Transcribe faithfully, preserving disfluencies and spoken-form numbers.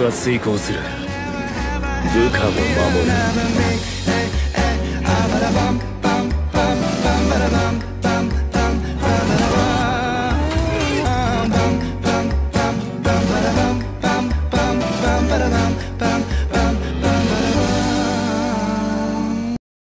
は遂行する。部下も守る。